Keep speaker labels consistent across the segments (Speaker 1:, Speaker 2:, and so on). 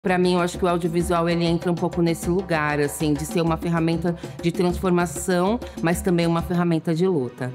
Speaker 1: Para mim, eu acho que o audiovisual ele entra um pouco nesse lugar, assim, de ser uma ferramenta de transformação, mas também uma ferramenta de luta.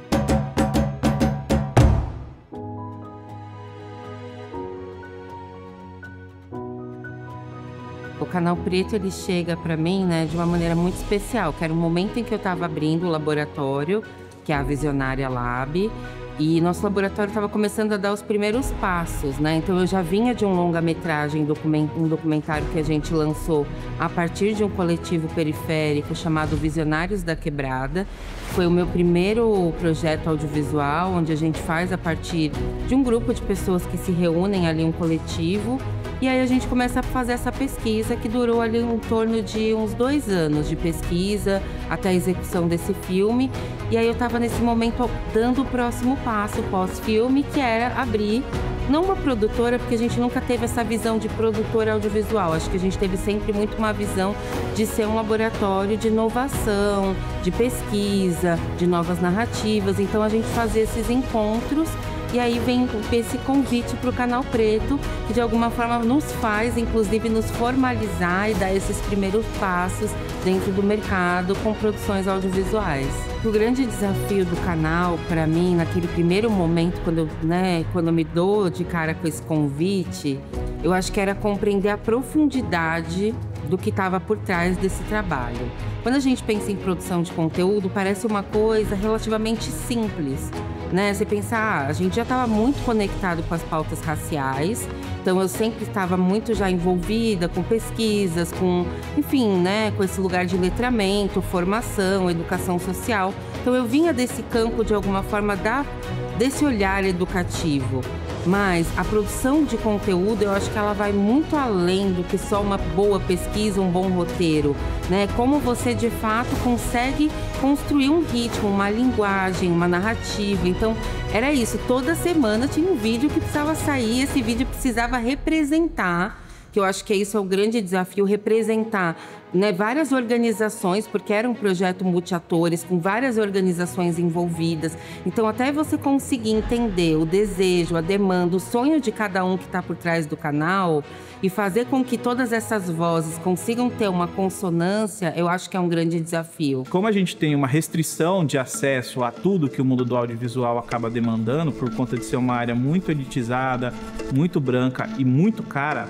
Speaker 1: O Canal Preto, ele chega para mim, né, de uma maneira muito especial, que era o momento em que eu estava abrindo o laboratório, que é a Visionária Lab, e nosso laboratório estava começando a dar os primeiros passos, né? Então eu já vinha de um longa-metragem, um documentário que a gente lançou a partir de um coletivo periférico chamado Visionários da Quebrada. Foi o meu primeiro projeto audiovisual, onde a gente faz a partir de um grupo de pessoas que se reúnem ali, um coletivo. E aí a gente começa a fazer essa pesquisa que durou ali em torno de uns 2 anos de pesquisa até a execução desse filme. E aí eu estava nesse momento dando o próximo passo pós-filme, que era abrir, não uma produtora, porque a gente nunca teve essa visão de produtora audiovisual. Acho que a gente teve sempre muito uma visão de ser um laboratório de inovação, de pesquisa, de novas narrativas. Então a gente fazia esses encontros. E aí vem esse convite para o Canal Preto, que de alguma forma nos faz, inclusive, nos formalizar e dar esses primeiros passos dentro do mercado com produções audiovisuais. O grande desafio do canal, para mim, naquele primeiro momento, quando eu me dou de cara com esse convite, eu acho que era compreender a profundidade do que estava por trás desse trabalho. Quando a gente pensa em produção de conteúdo, parece uma coisa relativamente simples, né? Você pensa, a gente já estava muito conectado com as pautas raciais, então eu sempre estava muito já envolvida com pesquisas, enfim, né, com esse lugar de letramento, formação, educação social. Então eu vinha desse campo, de alguma forma, desse olhar educativo. Mas a produção de conteúdo, eu acho que ela vai muito além do que só uma boa pesquisa, um bom roteiro, né? Como você, de fato, consegue construir um ritmo, uma linguagem, uma narrativa. Então, era isso. Toda semana tinha um vídeo que precisava sair, esse vídeo precisava representar, que eu acho que isso é o grande desafio, representar, né, várias organizações, porque era um projeto multiatores, com várias organizações envolvidas. Então, até você conseguir entender o desejo, a demanda, o sonho de cada um que está por trás do canal e fazer com que todas essas vozes consigam ter uma consonância, eu acho que é um grande desafio.
Speaker 2: Como a gente tem uma restrição de acesso a tudo que o mundo do audiovisual acaba demandando, por conta de ser uma área muito elitizada, muito branca e muito cara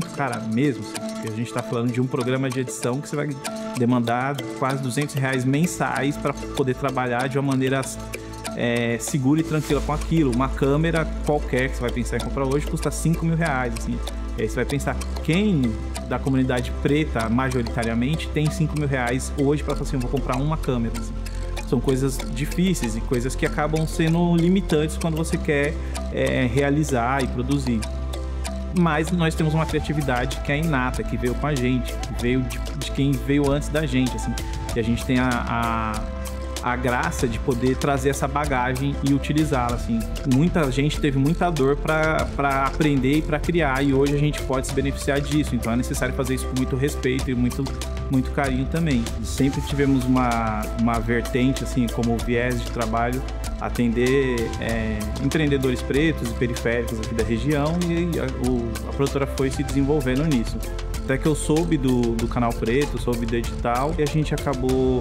Speaker 2: mesmo, porque a gente está falando de um programa de edição que você vai demandar quase R$200 mensais para poder trabalhar de uma maneira segura e tranquila com aquilo. Uma câmera qualquer que você vai pensar em comprar hoje custa R$5.000, assim. E aí você vai pensar, quem da comunidade preta, majoritariamente, tem R$5.000 hoje para falar assim, eu vou comprar uma câmera, assim. São coisas difíceis e coisas que acabam sendo limitantes quando você quer realizar e produzir. Mas nós temos uma criatividade que é inata, que veio com a gente, que veio de quem veio antes da gente, assim. E a gente tem a graça de poder trazer essa bagagem e utilizá-la, assim. Muita gente teve muita dor para aprender e para criar, e hoje a gente pode se beneficiar disso. Então é necessário fazer isso com muito respeito e muito carinho também. Sempre tivemos uma vertente, assim, como viés de trabalho, atender empreendedores pretos e periféricos aqui da região, e a produtora foi se desenvolvendo nisso. Até que eu soube do Canal Preto, soube do edital, e a gente acabou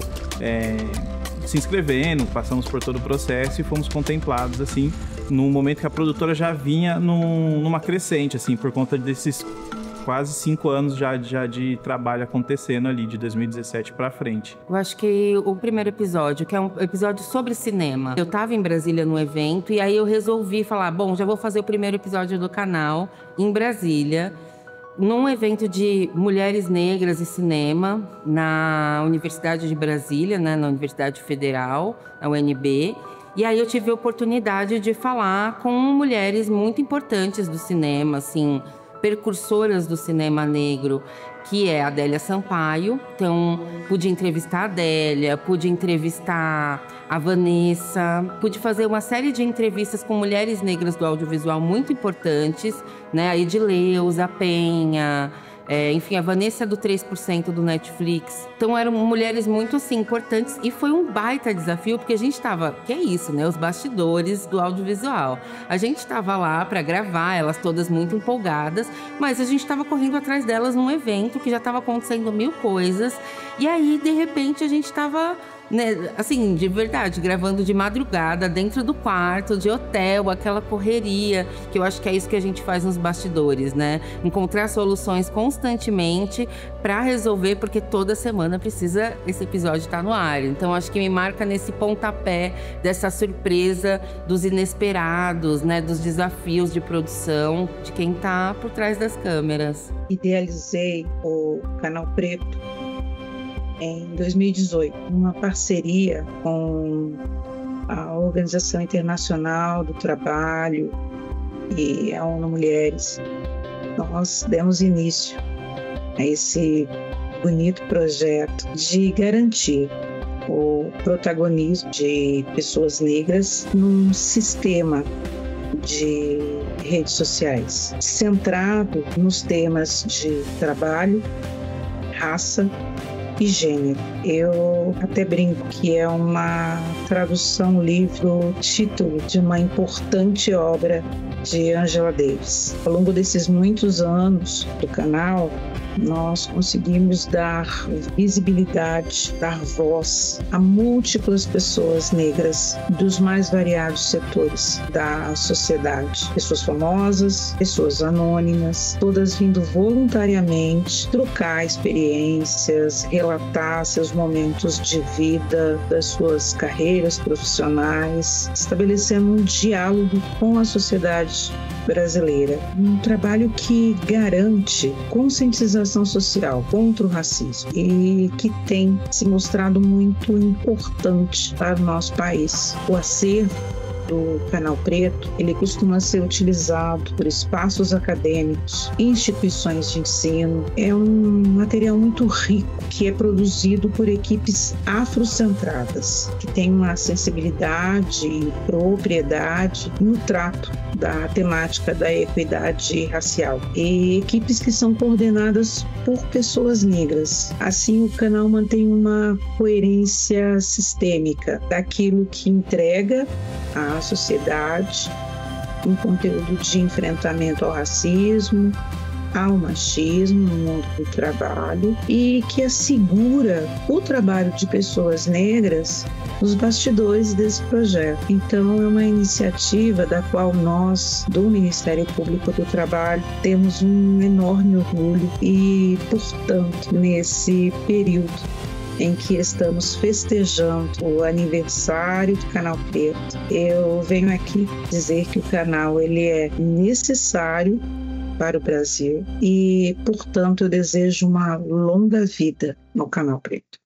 Speaker 2: se inscrevendo, passamos por todo o processo e fomos contemplados, assim, no momento que a produtora já vinha numa crescente, assim, por conta desses quase 5 anos já de trabalho acontecendo ali, de 2017 pra frente.
Speaker 1: Eu acho que o primeiro episódio, que é um episódio sobre cinema, eu tava em Brasília no evento e aí eu resolvi falar, bom, já vou fazer o primeiro episódio do canal em Brasília, num evento de mulheres negras e cinema na Universidade de Brasília, né, na Universidade Federal, a UNB. E aí eu tive a oportunidade de falar com mulheres muito importantes do cinema, assim, precursoras do cinema negro, que é a Adélia Sampaio. Então, pude entrevistar a Adélia, pude entrevistar a Vanessa, pude fazer uma série de entrevistas com mulheres negras do audiovisual muito importantes, né? A Edileuza, a Penha, enfim, a Vanessa do 3% do Netflix. Então eram mulheres muito assim, importantes, e foi um baita desafio, porque a gente tava, que é isso, né? Os bastidores do audiovisual. A gente tava lá para gravar, elas todas muito empolgadas, mas a gente tava correndo atrás delas num evento que já tava acontecendo 1000 coisas. E aí, de repente, a gente tava, né, assim, de verdade, gravando de madrugada, dentro do quarto, de hotel, aquela correria, que eu acho que é isso que a gente faz nos bastidores, né? Encontrar soluções constantemente para resolver, porque toda semana precisa esse episódio estar no ar. Então, acho que me marca nesse pontapé dessa surpresa, dos inesperados, né? Dos desafios de produção, de quem tá por trás das câmeras.
Speaker 3: Idealizei o Canal Preto em 2018, uma parceria com a Organização Internacional do Trabalho e a ONU Mulheres. Nós demos início a esse bonito projeto de garantir o protagonismo de pessoas negras num sistema de redes sociais, centrado nos temas de trabalho, raça e gênero. Eu até brinco que é uma tradução livre do título de uma importante obra de Angela Davis. Ao longo desses muitos anos do canal, nós conseguimos dar visibilidade, dar voz a múltiplas pessoas negras dos mais variados setores da sociedade. Pessoas famosas, pessoas anônimas, todas vindo voluntariamente trocar experiências, relatar seus momentos de vida, das suas carreiras profissionais, estabelecendo um diálogo com a sociedade brasileira. Um trabalho que garante conscientização social contra o racismo e que tem se mostrado muito importante para o nosso país. O acervo do Canal Preto, ele costuma ser utilizado por espaços acadêmicos, instituições de ensino. É um material muito rico que é produzido por equipes afrocentradas, que tem uma sensibilidade e propriedade no trato da temática da equidade racial, e equipes que são coordenadas por pessoas negras. Assim, o canal mantém uma coerência sistêmica daquilo que entrega à sociedade um conteúdo de enfrentamento ao racismo, ao machismo no mundo do trabalho, e que assegura o trabalho de pessoas negras nos bastidores desse projeto. Então, é uma iniciativa da qual nós, do Ministério Público do Trabalho, temos um enorme orgulho e, portanto, nesse período em que estamos festejando o aniversário do Canal Preto, eu venho aqui dizer que o canal ele é necessário para o Brasil e, portanto, eu desejo uma longa vida no Canal Preto.